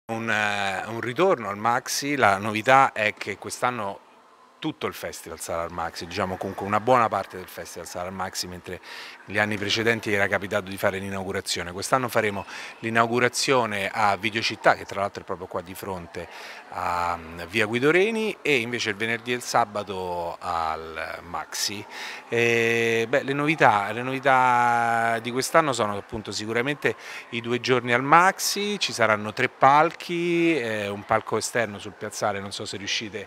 Un ritorno al Maxi. La novità è che quest'anno tutto il festival sarà al Maxi, diciamo comunque una buona parte del festival sarà al Maxi, mentre gli anni precedenti era capitato di fare l'inaugurazione. Quest'anno faremo l'inaugurazione a Videocittà, che tra l'altro è proprio qua di fronte a Via Guido Reni, e invece il venerdì e il sabato al Maxi. Le novità di quest'anno sono appunto sicuramente i 2 giorni al Maxi. Ci saranno 3 palchi, un palco esterno sul piazzale, non so se riuscite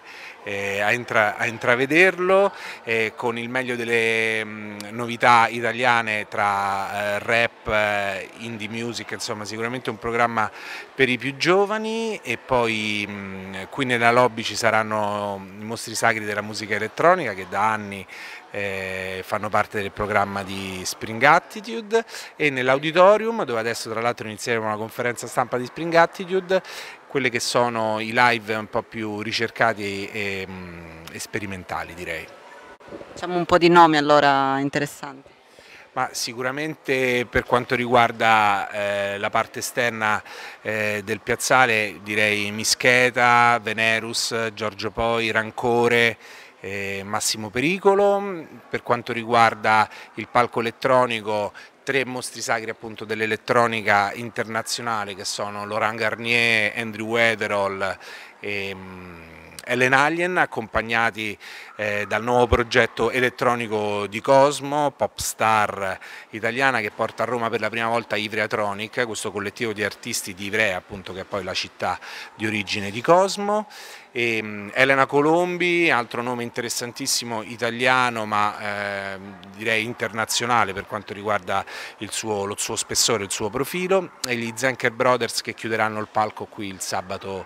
a intravederlo, con il meglio delle novità italiane tra rap, indie music, insomma sicuramente un programma per i più giovani. E poi qui nella lobby ci saranno i mostri sacri della musica elettronica, che da anni fanno parte del programma di Spring Attitude, e nell'auditorium, dove adesso tra l'altro inizieremo una conferenza stampa di Spring Attitude, quelle che sono i live un po' più ricercati e sperimentali, direi. Facciamo un po' di nomi allora interessanti. Ma sicuramente per quanto riguarda la parte esterna del piazzale, direi Mischeta, Venerus, Giorgio Poi, Rancore, Massimo Pericolo. Per quanto riguarda il palco elettronico, 3 mostri sacri appunto dell'elettronica internazionale, che sono Laurent Garnier, Andrew Weatherall e Ellen Alien, accompagnati dal nuovo progetto elettronico di Cosmo, pop star italiana, che porta a Roma per la prima volta Ivreatronic, questo collettivo di artisti di Ivrea, appunto, che è poi la città di origine di Cosmo. Elena Colombi, altro nome interessantissimo italiano, ma direi internazionale per quanto riguarda lo suo spessore, il suo profilo, e gli Zenker Brothers, che chiuderanno il palco qui il sabato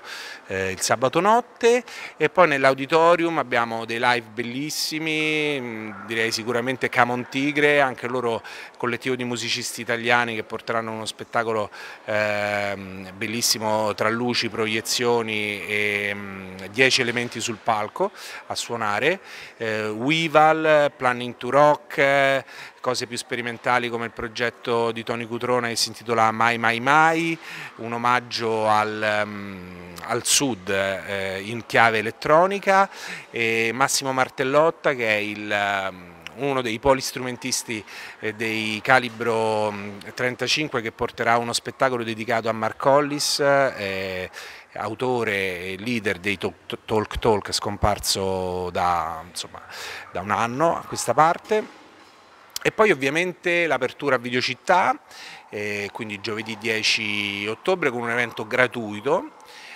notte. E poi nell'auditorium abbiamo dei live bellissimi, direi sicuramente Camon Tigre, anche loro collettivo di musicisti italiani, che porteranno uno spettacolo bellissimo tra luci, proiezioni e 10 elementi sul palco a suonare. Weval, Planning to Rock, cose più sperimentali come il progetto di Tony Cutrone che si intitola Mai Mai Mai, un omaggio al sud in chiave elettronica, e Massimo Martellotta, che è uno dei polistrumentisti dei Calibro 35, che porterà uno spettacolo dedicato a Mark Hollis, autore e leader dei Talk Talk, scomparso da un anno a questa parte. E poi ovviamente l'apertura a Videocittà, quindi giovedì 10 ottobre, con un evento gratuito,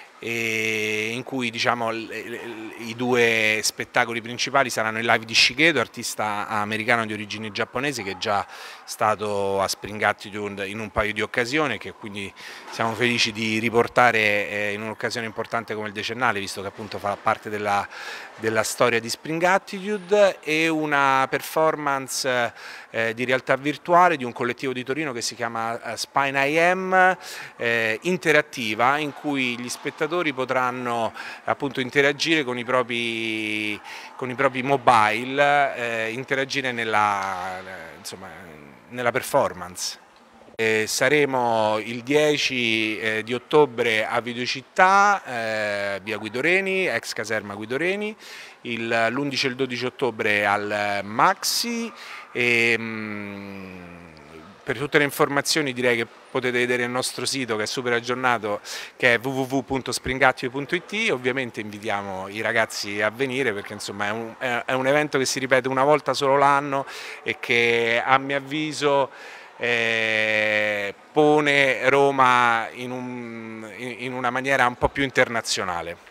in cui diciamo i 2 spettacoli principali saranno il live di Shigeto, artista americano di origini giapponesi, che è già stato a Spring Attitude in un paio di occasioni, che quindi siamo felici di riportare in un'occasione importante come il decennale, visto che appunto fa parte della storia di Spring Attitude, e una performance di realtà virtuale di un collettivo di Torino che si chiama Spine IM, interattiva, in cui gli spettatori potranno appunto interagire con i propri mobile, interagire nella performance. Saremo il 10 di ottobre a Videocittà, via Guido Reni, ex caserma Guido Reni, l'11 e il 12 ottobre al Maxi. Per tutte le informazioni direi che potete vedere il nostro sito, che è super aggiornato, che è www.springattitude.it. Ovviamente invitiamo i ragazzi a venire, perché insomma è un evento che si ripete una volta solo l'anno e che a mio avviso pone Roma in una maniera un po' più internazionale.